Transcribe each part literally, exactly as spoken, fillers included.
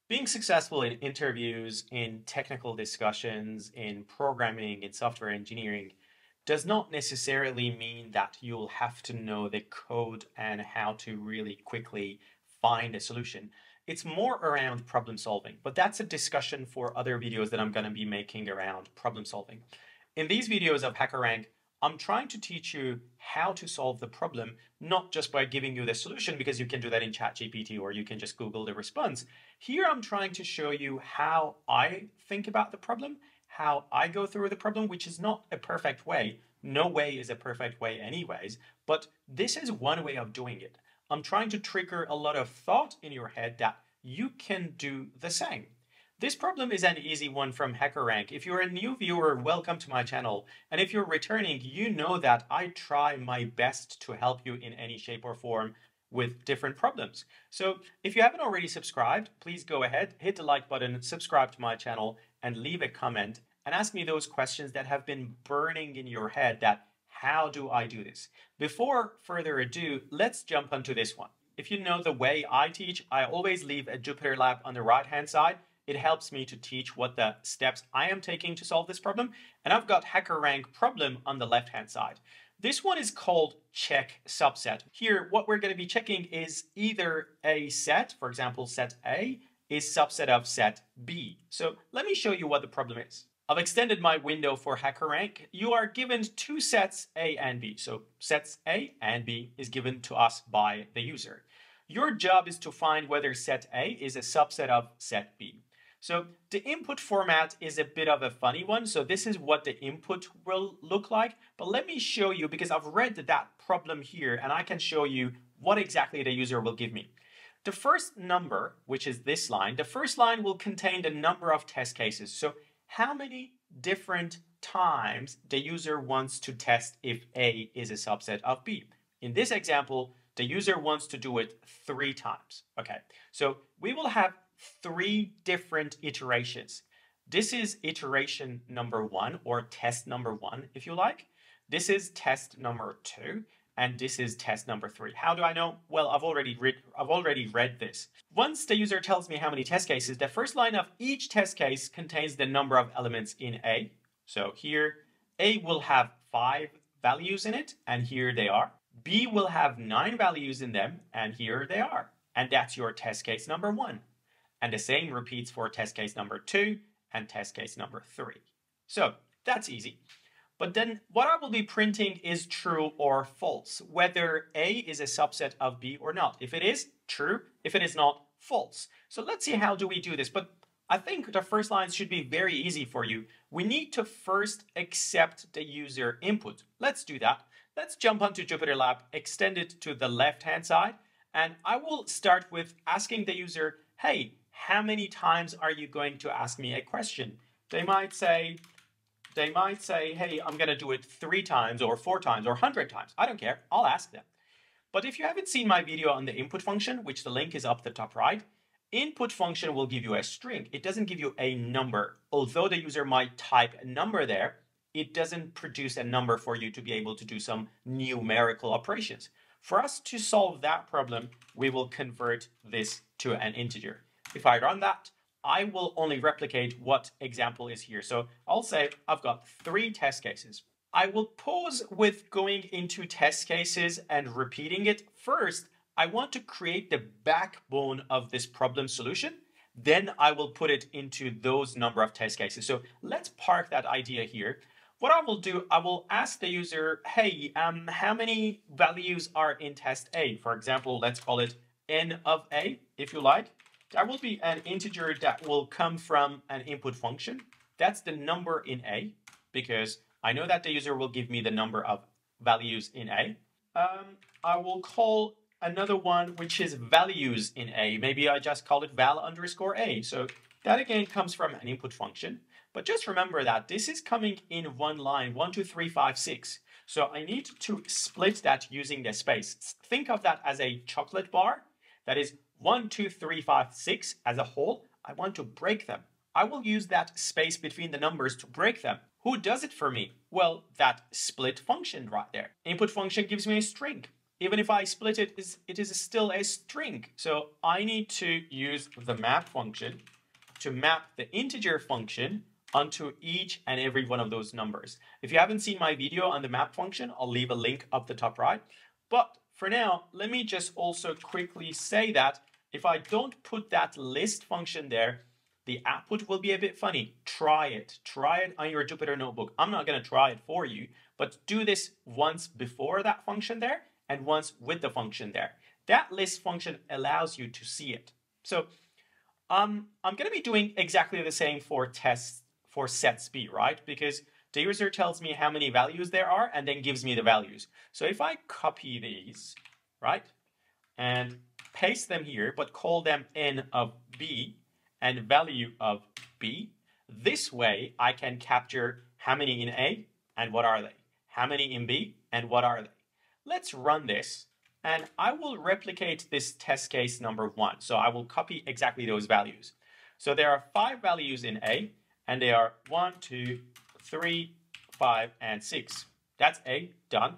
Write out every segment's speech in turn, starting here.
Being successful in interviews, in technical discussions, in programming, in software engineering does not necessarily mean that you'll have to know the code and how to really quickly find a solution. It's more around problem solving, but that's a discussion for other videos that I'm going to be making around problem solving. In these videos of Hackerrank, I'm trying to teach you how to solve the problem, not just by giving you the solution, because you can do that in ChatGPT or you can just Google the response. Here, I'm trying to show you how I think about the problem, how I go through the problem, which is not a perfect way. No way is a perfect way anyways, but this is one way of doing it. I'm trying to trigger a lot of thought in your head that you can do the same. This problem is an easy one from Hackerrank. If you're a new viewer, welcome to my channel. And if you're returning, you know that I try my best to help you in any shape or form with different problems. So if you haven't already subscribed, please go ahead, hit the like button, subscribe to my channel, and leave a comment and ask me those questions that have been burning in your head that how do I do this? Before further ado, let's jump onto this one. If you know the way I teach, I always leave a Jupyter lab on the right-hand side. It helps me to teach what the steps I am taking to solve this problem. And I've got Hackerrank problem on the left-hand side. This one is called check subset. Here, what we're going to be checking is either a set, for example, set A is subset of set B. So let me show you what the problem is. I've extended my window for Hackerrank. You are given two sets A and B. So sets A and B is given to us by the user. Your job is to find whether set A is a subset of set B. So the input format is a bit of a funny one. So this is what the input will look like. But let me show you, because I've read that problem here and I can show you what exactly the user will give me. The first number, which is this line, the first line will contain the number of test cases. So how many different times the user wants to test if A is a subset of B. In this example, the user wants to do it three times. Okay, so we will have three different iterations. This is iteration number one, or test number one, if you like. This is test number two, and this is test number three. How do I know? Well, I've already read, I've already read this. Once the user tells me how many test cases, the first line of each test case contains the number of elements in A. So here, A will have five values in it, and here they are. B will have nine values in them, and here they are. And that's your test case number one. And the same repeats for test case number two and test case number three. So that's easy. But then what I will be printing is true or false, whether A is a subset of B or not. If it is, true. If it is not, false. So let's see how do we do this. But I think the first lines should be very easy for you. We need to first accept the user input. Let's do that. Let's jump onto Jupyter Lab, extend it to the left-hand side, and I will start with asking the user, hey, how many times are you going to ask me a question? They might say, they might say, hey, I'm going to do it three times or four times or one hundred times. I don't care. I'll ask them. But if you haven't seen my video on the input function, which the link is up the top right, input function will give you a string. It doesn't give you a number. Although the user might type a number there, it doesn't produce a number for you to be able to do some numerical operations. For us to solve that problem, we will convert this to an integer. If I run that, I will only replicate what example is here. So I'll say I've got three test cases. I will pause with going into test cases and repeating it. First, I want to create the backbone of this problem solution. Then I will put it into those number of test cases. So let's park that idea here. What I will do, I will ask the user, hey, um, how many values are in test A? For example, let's call it n of A, if you like. That will be an integer that will come from an input function. That's the number in A, because I know that the user will give me the number of values in A. Um, I will call another one, which is values in A. Maybe I just call it val underscore A. So that again comes from an input function. But just remember that this is coming in one line, one, two, three, five, six. So I need to split that using the space. Think of that as a chocolate bar. That is one, two, three, five, six as a whole. I want to break them. I will use that space between the numbers to break them. Who does it for me? Well, that split function right there. Input function gives me a string. even if I split it, it is still a string. So I need to use the map function to map the integer function onto each and every one of those numbers. If you haven't seen my video on the map function, I'll leave a link up the top right. But for now, let me just also quickly say that if I don't put that list function there, the output will be a bit funny. Try it. Try it on your Jupyter notebook. I'm not going to try it for you, but do this once before that function there and once with the function there. That list function allows you to see it. So um, I'm going to be doing exactly the same for tests for sets B, right? Because the user tells me how many values there are and then gives me the values. So if I copy these, right, and paste them here, but call them n of b and value of b, this way I can capture how many in A and what are they, how many in B and what are they. Let's run this and I will replicate this test case number one. So I will copy exactly those values. So there are five values in A and they are one, two, three, five, and six. That's A, done.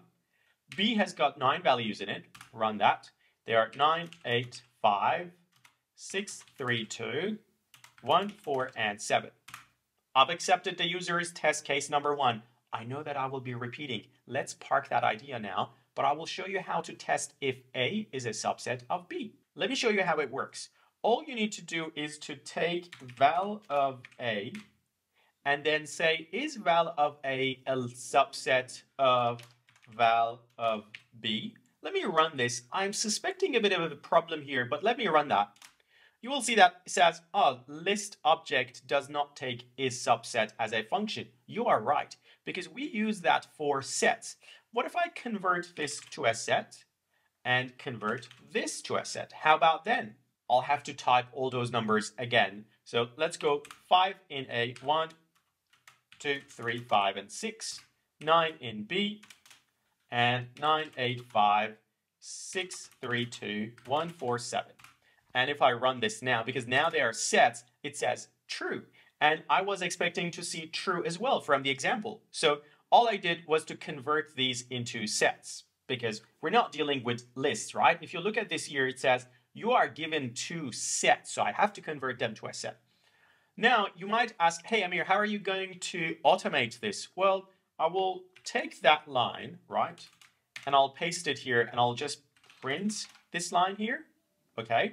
B has got nine values in it, run that. There are nine, eight, five, six, three, two, one, four, and seven. I've accepted the user's test case number one. I know that I will be repeating. Let's park that idea now, but I will show you how to test if A is a subset of B. Let me show you how it works. All you need to do is to take val of A and then say, is val of A a subset of val of B? Let me run this. I'm suspecting a bit of a problem here, but let me run that. You will see that it says, oh, list object does not take is subset as a function. You are right, because we use that for sets. What if I convert this to a set and convert this to a set? How about then? I'll have to type all those numbers again. So let's go five in A, one, two, three, five, and six, nine in B, and nine, eight, five, six, three, two, one, four, seven. And if I run this now, because now they are sets, it says true. And I was expecting to see true as well from the example. So all I did was to convert these into sets because we're not dealing with lists, right? If you look at this here, it says you are given two sets. So I have to convert them to a set. Now you might ask, hey, Amir, how are you going to automate this? Well, I will take that line, right? And I'll paste it here and I'll just print this line here, okay?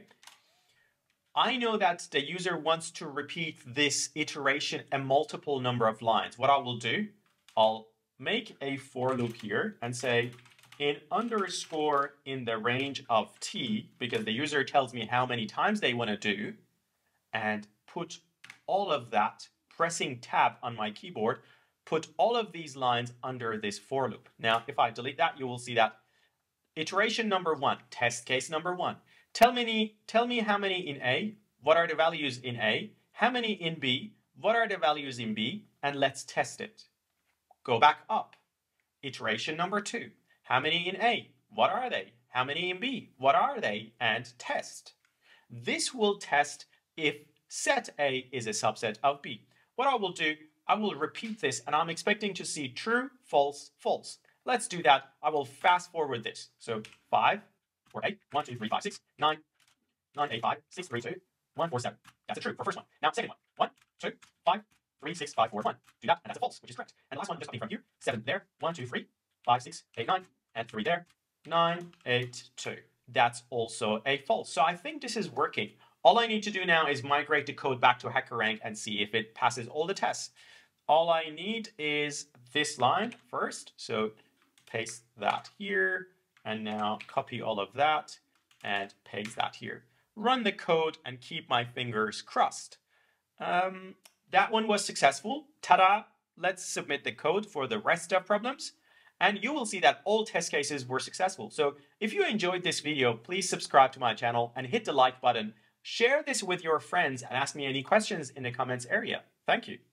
I know that the user wants to repeat this iteration a multiple number of lines. What I will do, I'll make a for loop here and say in underscore in the range of t, because the user tells me how many times they want to do, and put all of that, pressing tab on my keyboard, put all of these lines under this for loop. Now, if I delete that, you will see that iteration number one, test case number one. Tell me, tell me how many in A, what are the values in A, how many in B, what are the values in B, and let's test it. Go back up. Iteration number two, how many in A, what are they, how many in B, what are they, and test. This will test if set A is a subset of B. What I will do, I will repeat this, and I'm expecting to see true, false, false. Let's do that. I will fast forward this. So five, four, eight, one, two, three, five, six, nine, nine, eight, five, six, three, two, one, four, seven. That's a true for first one. Now second one. One, two, five, three, six, five, four, one. Do that, and that's a false, which is correct. And the last one, just copy from here. Seven there. One, two, three, five, six, eight, nine, and three there. Nine, eight, two. That's also a false. So I think this is working. All I need to do now is migrate the code back to Hackerrank and see if it passes all the tests. All I need is this line first. So paste that here, and now copy all of that and paste that here. Run the code and keep my fingers crossed. Um, that one was successful. Ta-da! Let's submit the code for the rest of problems. And you will see that all test cases were successful. So if you enjoyed this video, please subscribe to my channel and hit the like button. Share this with your friends and ask me any questions in the comments area. Thank you.